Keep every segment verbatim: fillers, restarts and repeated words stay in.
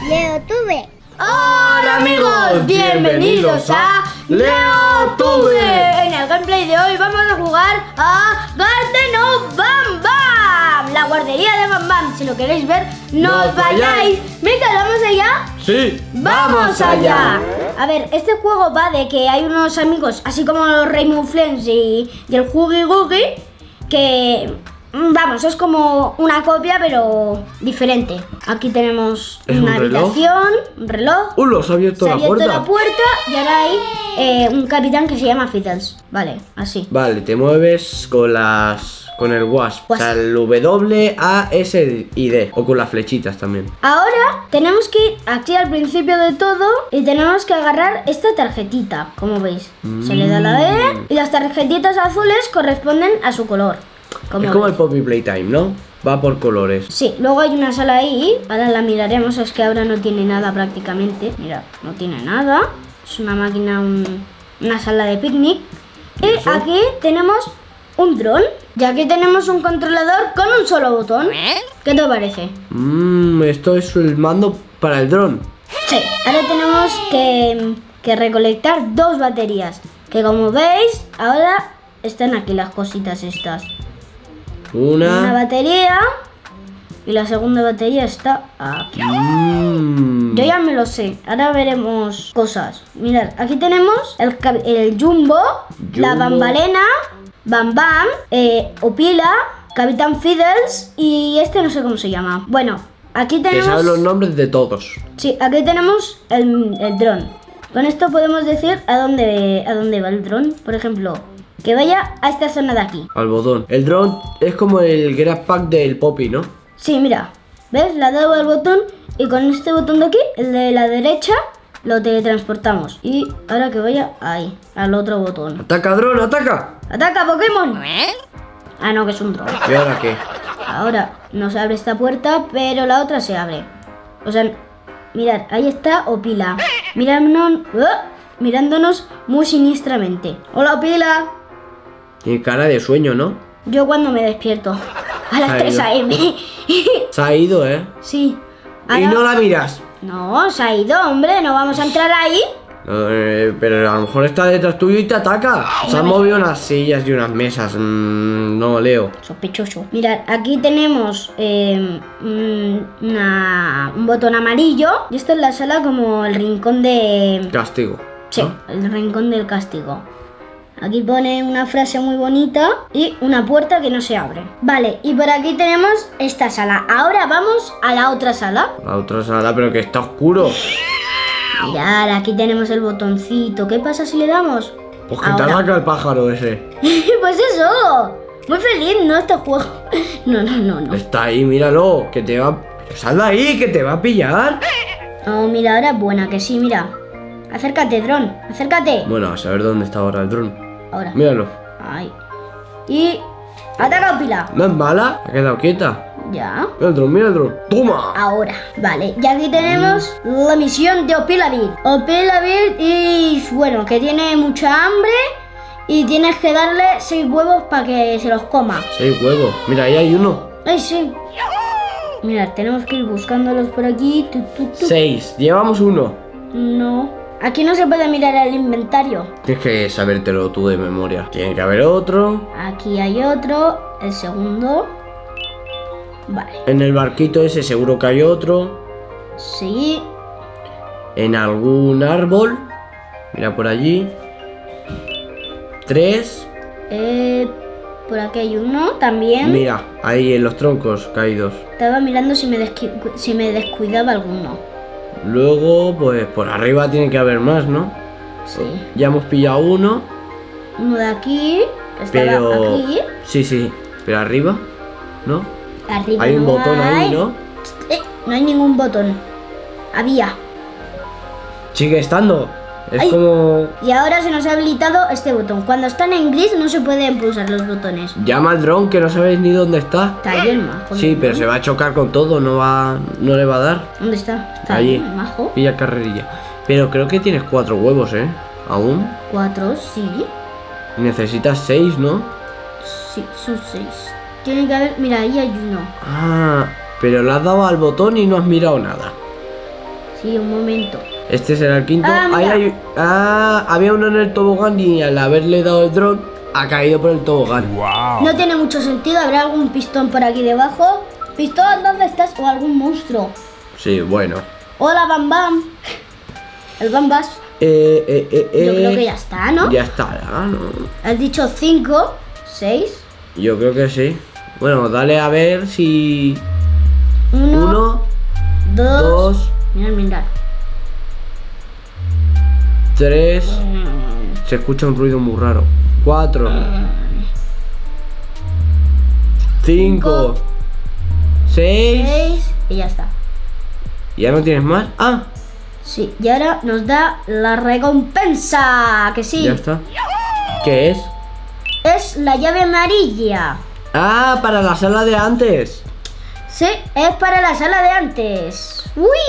LeoTube. Hola amigos, bienvenidos a LeoTube. En el gameplay de hoy vamos a jugar a Garden of Bam Bam, la guardería de Bam Bam. Si lo queréis ver, no os vayáis. Venga, ¿vamos allá? Sí, ¡vamos allá! A ver, este juego va de que hay unos amigos, así como los Rainbow Friends y, y el Huggy Wuggy, que... Vamos, es como una copia, pero diferente. Aquí tenemos ¿Es una un reloj? habitación, un reloj. ¡Uh, lo has abierto Se ha la abierto puerta! la puerta y ahora hay eh, un capitán que se llama Fiddles. Vale, así. Vale, te mueves con las... con el wasp. O sea, el W, A, S y D. O con las flechitas también. Ahora tenemos que ir aquí al principio de todo y tenemos que agarrar esta tarjetita, como veis. Se le da la E y las tarjetitas azules corresponden a su color. Como Es como veis. el Poppy Playtime, ¿no? Va por colores. Sí, luego hay una sala ahí, ahora la miraremos, es que ahora no tiene nada prácticamente. Mira, no tiene nada. Es una máquina, un- una sala de picnic. Y ¿Eso? aquí tenemos un dron. Y aquí tenemos un controlador con un solo botón. ¿Qué te parece? Mmm, esto es el mando para el dron. Sí, ahora tenemos que, que recolectar dos baterías. Que como veis, ahora están aquí las cositas estas. Una Una... batería y la segunda batería está aquí. Mmm... Yo ya me lo sé, ahora veremos cosas. Mirad, aquí tenemos el, ca- el Jumbo, la Jumbo. Bambalena, Bam Bam, eh, Opila, Capitán Fiddles y este no sé cómo se llama. Bueno, aquí Que tenemos... saben los nombres de todos. Sí, aquí tenemos el, el dron. Con esto podemos decir a dónde, a dónde va el dron. Por ejemplo, que vaya a esta zona de aquí. Al botón. El dron es como el Grab Pack del Poppy, ¿no? Sí, mira, ¿ves? Le ha dado al botón y con este botón de aquí, el de la derecha, lo teletransportamos. Y ahora que vaya ahí, al otro botón. ¡Ataca, dron, ataca! ¡Ataca, Pokémon! Ah, no, que es un dron. ¿Y ahora qué? Ahora no se abre esta puerta, pero la otra se abre. O sea, mirad, ahí está Opila. Mirándonos, ¡oh! mirándonos muy siniestramente. ¡Hola, Opila! Tiene cara de sueño, ¿no? Yo cuando me despierto. A las Se ha tres ido. a eme Se ha ido, ¿eh? Sí. Y Ahora- no la miras. No, se ha ido, hombre. No vamos a entrar ahí. Eh, pero a lo mejor está detrás tuyo y te ataca. Se han movido unas sillas y unas mesas. Mm, no, Leo. Sospechoso. Mirad, aquí tenemos eh, mm, una- un botón amarillo. Y esto es la sala como el rincón de... Castigo. Sí, ¿no? el rincón del castigo. Aquí pone una frase muy bonita y una puerta que no se abre. Vale, y por aquí tenemos esta sala. Ahora vamos a la otra sala. La otra sala, pero que está oscuro. Mirad, aquí tenemos el botoncito. ¿Qué pasa si le damos? Pues que te Ahora. ataca el pájaro ese. Pues eso. Muy feliz, ¿no? Este juego. No, no, no, no. Está ahí, míralo. Que te va... Pero sal de ahí, que te va a pillar. No, mira, ahora es buena, que sí, mira. Acércate, dron. Acércate. Bueno, a saber dónde está ahora el dron. Ahora. Míralo. Ahí. Y... Ataca, Opila. No es mala. Ha quedado quieta. Ya. Mira el dron, mira el dron. ¡Toma! Ahora, vale, y aquí tenemos la misión de Opilavir. Opilavir y bueno, que tiene mucha hambre y tienes que darle seis huevos para que se los coma. Seis huevos. Mira, ahí hay uno. Ay, sí. Mirad, tenemos que ir buscándolos por aquí. Tu, tu, tu. Seis. Llevamos uno. No. Aquí no se puede mirar el inventario. Tienes que sabértelo tú de memoria. Tiene que haber otro. Aquí hay otro, el segundo. Vale, En el barquito ese seguro que hay otro. sí. En algún árbol. Mira por allí. Tres. Eh, por aquí hay uno también. Mira, ahí en los troncos caídos. Estaba mirando si me, descu- si me descuidaba alguno. Luego, pues por arriba tiene que haber más, ¿no? Sí. Ya hemos pillado uno. Uno de aquí, que estaba Pero... aquí. Sí, sí. Pero arriba, ¿no? Arriba Hay un no botón ahí, hay. ¿no? Eh, no hay ningún botón. Había. Sigue estando. Es Ay. como... Y ahora se nos ha habilitado este botón. Cuando están en gris no se pueden pulsar los botones. Llama al dron que no sabéis ni dónde está. Está ahí el majo. Sí, ¿no? pero se va a chocar con todo, no va, no le va a dar. ¿Dónde está? Está Allí. ahí el majo. Pilla carrerilla. Pero creo que tienes cuatro huevos, ¿eh? Aún. Cuatro, sí. Necesitas seis, ¿no? Sí, son seis. Tiene que haber... Mira, ahí hay uno. Ah, pero le has dado al botón y no has mirado nada. Sí, un momento. Este será el quinto. Ah, Ahí mira. hay- ah, había uno en el tobogán y al haberle dado el dron ha caído por el tobogán. No tiene mucho sentido, habrá algún pistón por aquí debajo. Pistón, ¿dónde estás? O algún monstruo. Sí, bueno. Hola, Bam Bam. El Bambas. Eh, eh, eh, eh. Yo creo que ya está, ¿no? Ya estará, ¿no? Has dicho cinco, seis, Yo creo que sí. Bueno, dale a ver si... uno, Uno, dos. dos, Mirad, mirad. tres... Se escucha un ruido muy raro. Cuatro. Cinco. Seis. Seis. Y ya está. ¿Ya no tienes más? Ah, Sí, y ahora nos da la recompensa. Que sí. ya está. ¿Qué es? Es la llave amarilla. Ah, para la sala de antes. Sí, es para la sala de antes.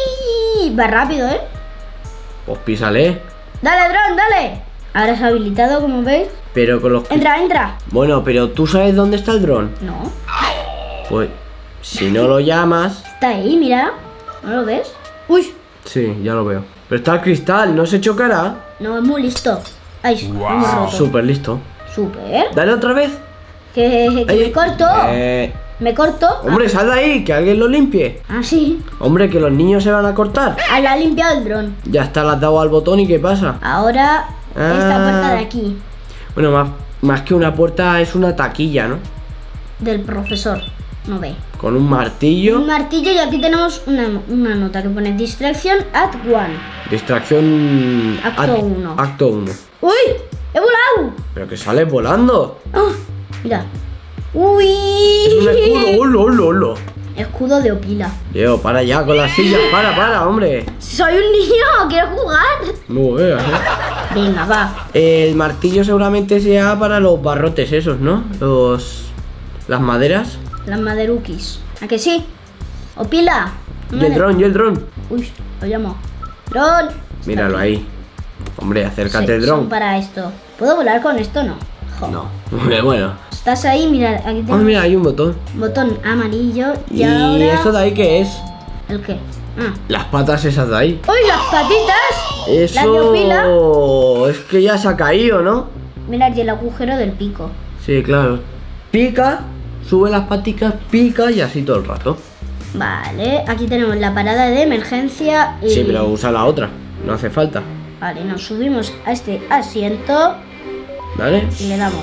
Uy, va rápido, ¿eh? Pues písale. Dale, dron, dale. Ahora es habilitado, como veis. Pero con los... Entra, entra. Bueno, pero ¿tú sabes dónde está el dron? No, Pues, si no lo llamas... está ahí, mira. ¿No lo ves? Uy, Sí, ya lo veo. Pero está el cristal, ¿no se chocará? no, es muy listo. Ay, Wow. hemos roto. Súper listo. Súper. Dale otra vez. Que, que Ahí. me corto. Eh, Me corto. hombre, sal de ahí, que alguien lo limpie. Ah, sí. Hombre, que los niños se van a cortar. Ah, la ha limpiado el dron. Ya está, le has dado al botón y ¿qué pasa? Ahora, esta Ah. puerta de aquí, Bueno, más, más que una puerta es una taquilla, ¿no? del profesor. No ve. Con un martillo. Un martillo y aquí tenemos una, una nota que pone distracción at one. Distracción... Acto act- uno. Acto uno. ¡Uy! ¡He volado! Pero que sales volando. ¡Ah! Mira. ¡Uy! Es un escudo. ¡Hola, hola, hola! Escudo de Opila. Leo, para ya con las sillas. Para, para, hombre. Soy un niño, quiero jugar. No veas, ¿eh? Venga, va. El martillo seguramente sea para los barrotes esos, ¿no? Los... Las maderas. Las maderukis. ¿A que sí? Opila. Y el dron, y el dron. Uy, lo llamo. Dron. Míralo Está aquí. ahí. Hombre, acércate Sí, el son dron. para esto. ¿Puedo volar con esto? No. Jo. No. Bueno. Estás ahí, mira, aquí Ah, tenemos mira, hay un botón. botón amarillo y, ¿Y ahora... eso de ahí qué es? ¿El qué? Ah. Las patas esas de ahí. ¡Uy, las patitas! Las de Opila. Eso... Es que ya se ha caído, ¿no? Mirad, y el agujero del pico. Sí, claro. Pica, sube las paticas, pica y así todo el rato. Vale, aquí tenemos la parada de emergencia y... Sí, pero usa la otra. No hace falta. Vale, nos subimos a este asiento ¿Vale? y le damos...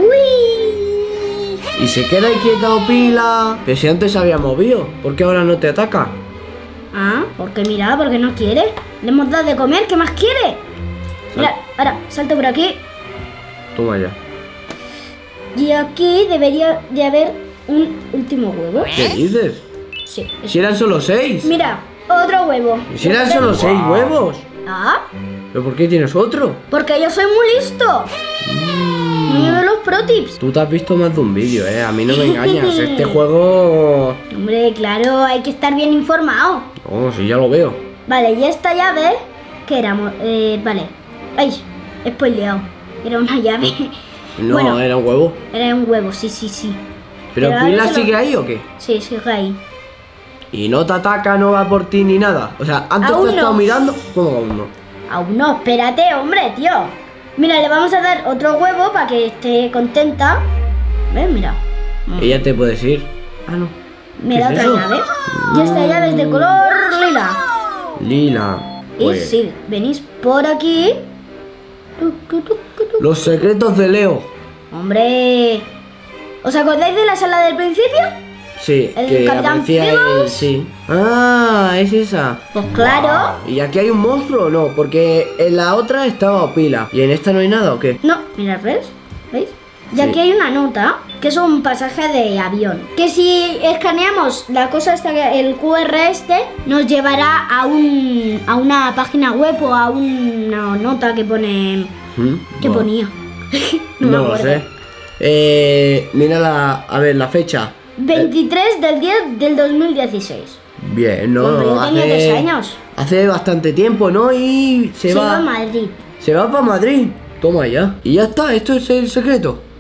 ¡Uy! Y se queda ahí quieta o pila. Pero si antes se había movido, ¿por qué ahora no te ataca? Ah, porque mira, porque no quiere. Le hemos dado de comer, ¿qué más quiere? Mira, ahora, salto por aquí. Toma ya. Y aquí debería de haber un último huevo. ¿Qué dices? Sí. es- Si eran solo seis. Mira, otro huevo. ¿Y si eran solo seis huevos? Ah, ¿Pero por qué tienes otro? porque yo soy muy listo. No me veo los pro tips. Tú te has visto más de un vídeo, eh. A mí no me engañas. Este juego... Hombre, claro, hay que estar bien informado. Oh, sí, ya lo veo. Vale, y esta llave, ¿qué era? Mo- Eh, vale. Ay, he spoileado. Era una llave. No, Bueno. era un huevo. Era un huevo, sí, sí, sí. ¿Pero Pero Pila ahora se lo- sigue ahí o qué? Sí, sigue ahí. Y no te ataca, no va por ti ni nada. O sea, antes Aún te he estado no. mirando. ¿Cómo aún no? Aún no, espérate, hombre, tío. Mira, le vamos a dar otro huevo para que esté contenta. ¿Ves? Mira. Ella te puedes ir. Ah, no. Me ¿Qué da es otra eso? llave. Y esta llave es de color lila. Lila. Y Pues, si venís por aquí... tu, tu, tu, tu, tu. Los secretos de Leo. Hombre... ¿Os acordáis de la sala del principio? Sí, ¿El que Capitán aparecía el... Phillips? Sí. Ah, es esa. Pues claro. ¿Y aquí hay un monstruo o no? Porque en la otra estaba Pila. ¿Y en esta no hay nada o qué? No, mirad, ¿ves? ¿Veis? Y Sí. aquí hay una nota, que es un pasaje de avión. Que si escaneamos la cosa esta, que- el Q R este, nos llevará a un a una página web o a una nota que pone... ¿Mm? ¿Qué Bueno, ponía? No, me lo acuerdo. sé. Eh, mira la... A ver, la fecha. veintitrés del diez del dos mil dieciséis. Bien, no, Cuando yo tenía hace- tres años. Hace bastante tiempo, ¿no? Y se, Se va... va a Madrid. Se va para Madrid. Toma ya. Y ya está, esto es el secreto.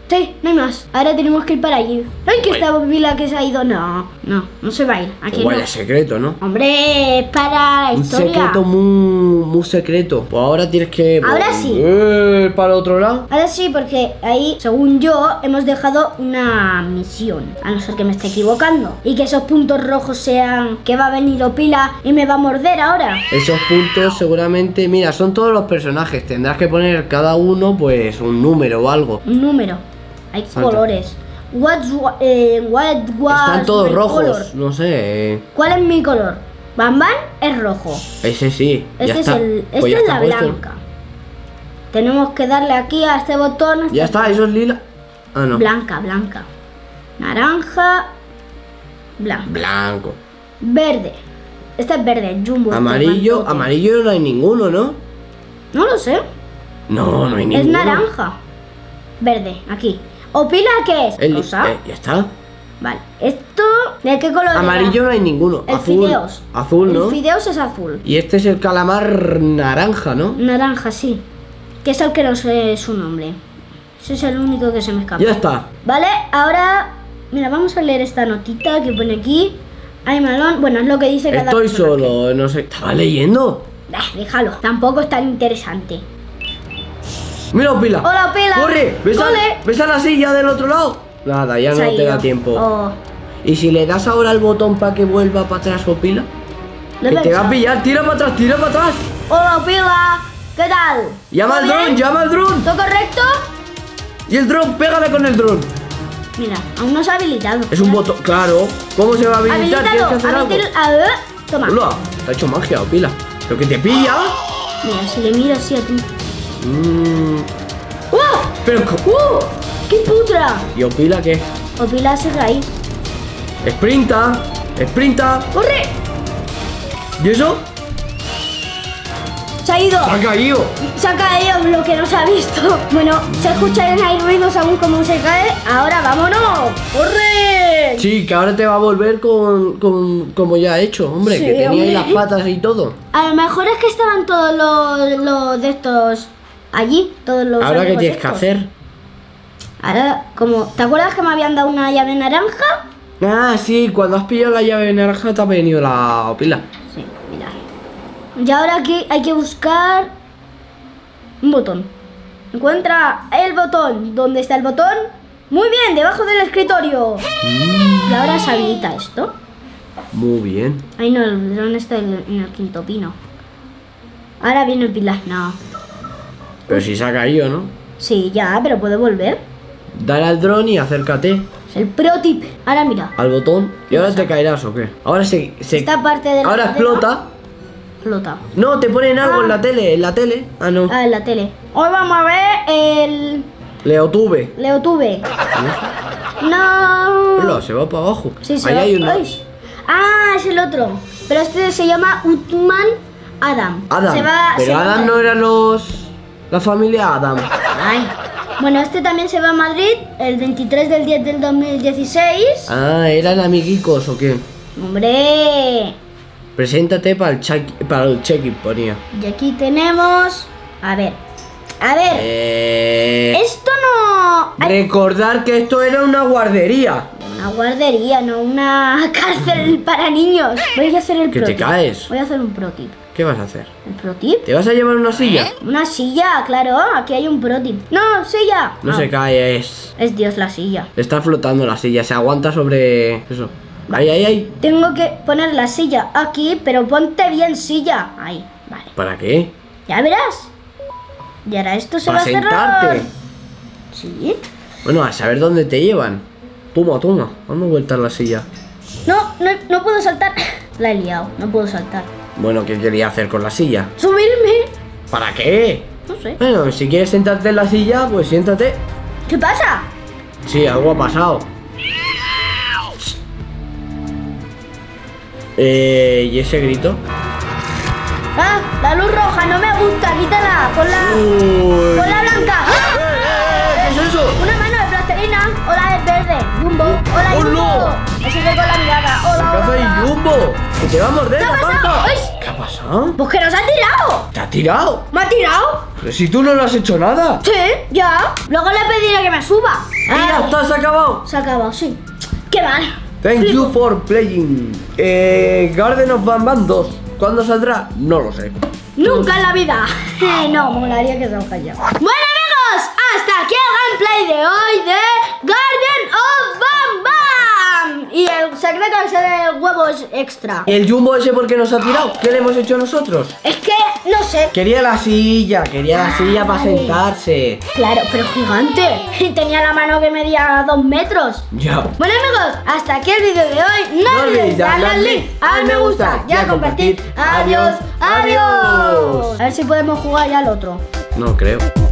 Sí, no hay más. Ahora tenemos que ir para allí. ¡Ay, que Bueno. esta pila que se ha ido! No, no, no se va a ir. Aquí Igual no. es secreto, ¿no? Hombre, es para la Un historia. secreto muy, muy secreto. Pues ahora tienes que... Ahora sí. Eh, para el otro lado. Ahora sí, porque ahí, según yo, hemos dejado una misión. A no ser que me esté equivocando. Y que esos puntos rojos sean que va a venir Opila y me va a morder ahora. Esos puntos seguramente... Mira, son todos los personajes. Tendrás que poner cada uno, pues, un número o algo. Un número. Hay Salta. colores. What's, wa- eh, what was Están todos my rojos. color? No sé. eh, ¿Cuál es mi color? Bam Bam es rojo. Ese sí. ya Este es, está. el, Pues este ya es está la puesto. blanca. Tenemos que darle aquí a este botón. Ya está, eso es lila. Ah, no. Blanca, blanca. Naranja. Blanca. Blanco. Verde. Este es verde, jumbo. este Amarillo. grandote. Amarillo no hay ninguno, ¿no? No lo sé. No, no hay ninguno. Es naranja. Verde, aquí. ¿Opila qué es? El- Rosa. eh, ya está. Vale. Esto. ¿De qué color era? Amarillo no hay ninguno. El azul. fideos. Azul, ¿no? El fideos es azul. Y este es el calamar naranja, ¿no? Naranja, sí. Que es el que no sé su nombre. Ese es el único que se me escapa. Ya está. Vale, ahora. Mira, vamos a leer esta notita que pone aquí. Ay, malón. Bueno, es lo que dice cada Estoy personaje. solo, no sé. ¿Estaba leyendo? Ah, déjalo. Tampoco es tan interesante. Mira, Pila. Hola, Pila. ¡Corre! ¿Ves a, ¡Corre! ¿Ves a la silla del otro lado? Nada, ya Se no ha te ido. da tiempo. Oh, ¿Y si le das ahora el botón para que vuelva para atrás o Pila? lo he Que te va a pensado. pillar, tira para atrás, tira para atrás. Hola, Pila. ¿Qué tal? Llama ¿Todo al dron, bien? llama al dron. ¿Todo correcto? Y el dron, pégale con el dron. Mira, aún no se ha habilitado. Es un botón, claro. ¿Cómo se va a habilitar? Tienes que Habilitado. hacer algo. habilitar- A ver, toma. Hola, te ha hecho magia, Pila. ¿Pero que te pilla? Mira, si le miro así a ti. Mmm. ¡Uh! Pero, co- ¡Uh! ¡Qué putra! ¿y Opila qué? Opila sigue ahí. Sprinta, sprinta. ¡Corre! ¿Y eso? Se ha ido. Se ha caído. Se ha caído lo que no se ha visto. Bueno, se escuchan ahí ruidos aún como se cae. Ahora vámonos. ¡Corre! Sí, que ahora te va a volver con, con como ya ha hecho, hombre, Sí, que tenía ahí hombre. las patas y todo. A lo mejor es que estaban todos los, los de estos allí. Todos los Ahora, ¿qué amigos tienes que estos. hacer? Ahora, como, ¿te acuerdas que me habían dado una llave naranja? Ah, sí, cuando has pillado la llave naranja te ha venido la Opila. Sí, mirad. Y ahora aquí hay que buscar un botón. Encuentra el botón. ¿Dónde está el botón? Muy bien, debajo del escritorio. Y ahora se habilita esto. Muy bien. Ay, no, el dron está en en el quinto pino. Ahora viene el pilar. No. Pero si se ha caído, ¿no? Sí, ya, pero puede volver. Dale al dron y acércate Es el pro tip. Ahora mira. al botón. ¿Y ahora te caerás o qué? Ahora se... se- Esta parte de la ahora cadena explota. Flota. No, te ponen algo Ah. en la tele, en la tele. Ah, no. Ah, en la tele. Hoy vamos a ver el Leotube. Leotube. No. Hola, se va para abajo. Sí, se Ahí va- hay uno. Ay. Ah, es el otro. Pero este se llama Utman Adam. Adam. Se va, se Pero va a Adam Madrid. no eran los... La familia Adam. Ay. Bueno, este también se va a Madrid el veintitrés del diez del dos mil dieciséis. Ah, ¿eran amiguicos o qué? Hombre. Preséntate para el check para el check-in, ponía. Y aquí tenemos... A ver. A ver. Eh... Esto no... Ay, Recordar que esto era una guardería. una guardería, no una cárcel para niños. Voy a hacer el Que pro te tip. caes. Voy a hacer un pro tip. ¿Qué vas a hacer? ¿El pro tip? ¿Te vas a llevar una silla? Una silla, claro. Aquí hay un pro tip. No, silla. No Ah, se cae, es... Es Dios la silla. Está flotando la silla, se aguanta sobre... Eso. Ahí, ahí, ahí. Tengo que poner la silla aquí, pero ponte bien silla. Ahí, vale. ¿Para qué? Ya verás. Y ahora esto se Para va a cerrar. sentarte. Sí. Bueno, a saber dónde te llevan. Toma, toma. Dando vueltas la silla. No, no, no puedo saltar. La he liado, no puedo saltar. Bueno, ¿qué quería hacer con la silla? Subirme. ¿Para qué? No sé. Bueno, si quieres sentarte en la silla, pues siéntate. ¿Qué pasa? Sí, algo ha pasado. Eh, ¿y ese grito? Ah, la luz roja no me gusta. Quítala. Pon la, Uy. pon la blanca. ¡Ah! ¡Eh, eh, eh! ¿Qué es eso? Una mano de plastilina. Hola, es verde. Jumbo. Hola, ¡Oh, Jumbo. no! Me sigue con la mirada. Hola, ¿Qué hace hola. ahí, Jumbo? ¡Que te va a morder ¿Qué ha la pasado? panza! ¡Ay! ¿Qué ha pasado? Pues que nos ha tirado. ¿Te ha tirado? ¿Me ha tirado? Pero si tú no le has hecho nada. Sí, ya. Luego le pediré que me suba. Y ya Ay, está, se ha acabado. se ha acabado, sí. Qué mal. Thank Flipo. you for playing. Eh, Garden of Bam Bam dos. ¿Cuándo saldrá? No lo sé. Nunca en la vida. No, molaría que se os callado. Bueno, amigos, hasta aquí el gameplay de hoy de Garden of Bam Bam. Y el secreto es el huevo es extra. ¿Y el Jumbo ese por qué nos ha tirado? ¿Qué le hemos hecho nosotros? Es que, no sé. Quería la silla, quería la silla para Ay. sentarse. Claro, pero gigante. Y tenía la mano que medía dos metros. Ya. Bueno, amigos, hasta aquí el vídeo de hoy. No olvides darle al like, al me gusta y a compartir. Adiós, adiós. A ver si podemos jugar ya al otro. No creo.